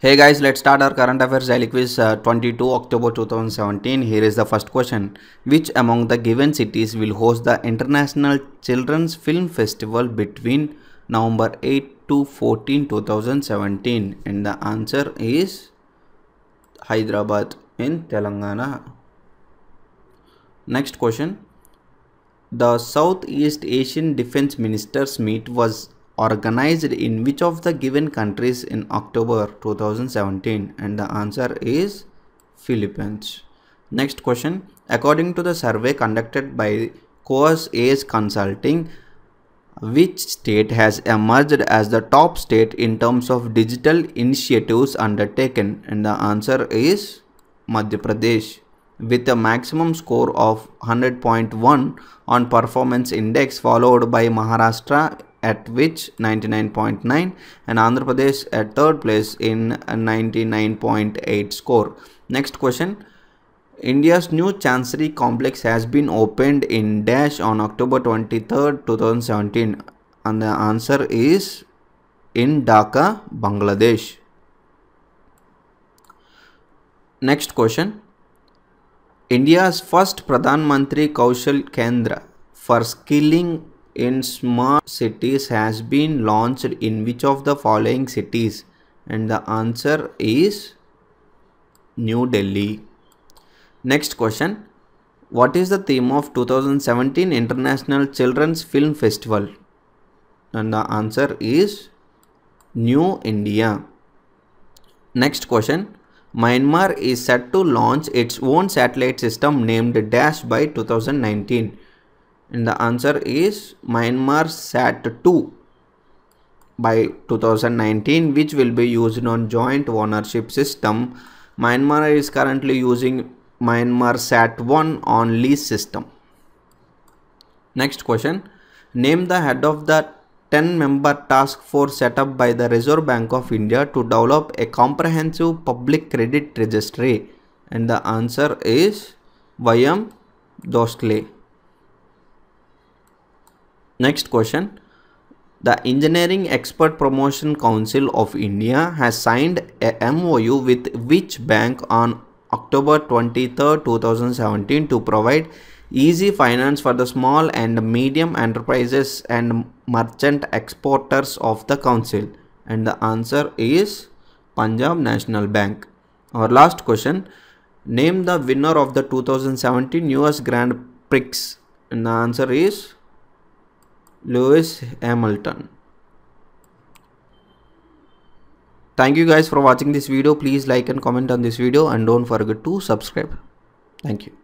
Hey guys, let's start our current affairs daily quiz 22 October 2017. Here is the first question. Which among the given cities will host the International Children's Film Festival between November 8 to 14 2017? And the answer is Hyderabad in Telangana. Next question. The Southeast Asian Defense Ministers Meet was organized in which of the given countries in October 2017? And the answer is Philippines. Next question. According to the survey conducted by Coas Ace Consulting, which state has emerged as the top state in terms of digital initiatives undertaken? And the answer is Madhya Pradesh, with a maximum score of 100.1 on performance index, followed by Maharashtra at which 99.9 and Andhra Pradesh at third place in a 99.8 score. Next question. India's new Chancery complex has been opened in Dash on October 23rd, 2017, and the answer is in Dhaka, Bangladesh. Next question. India's first Pradhan Mantri Kaushal Kendra for skilling in smart cities has been launched in which of the following cities? And the answer is New Delhi. Next question. What is the theme of 2017 International Children's Film Festival? And the answer is New India. Next question. Myanmar is set to launch its own satellite system named Dash by 2019. And the answer is Myanmar Sat-2 by 2019, which will be used on joint ownership system. Myanmar is currently using Myanmar Sat-1 on lease system. Next question. Name the head of the 10-member task force set up by the Reserve Bank of India to develop a comprehensive public credit registry. And the answer is Y.M. Dostle. Next question. The Engineering Expert Promotion Council of India has signed a MOU with which bank on October 23rd, 2017 to provide easy finance for the small and medium enterprises and merchant exporters of the council? And the answer is Punjab National Bank. Our last question. Name the winner of the 2017 US Grand Prix. And the answer is Lewis Hamilton. Thank you guys for watching this video. Please like and comment on this video and don't forget to subscribe. Thank you.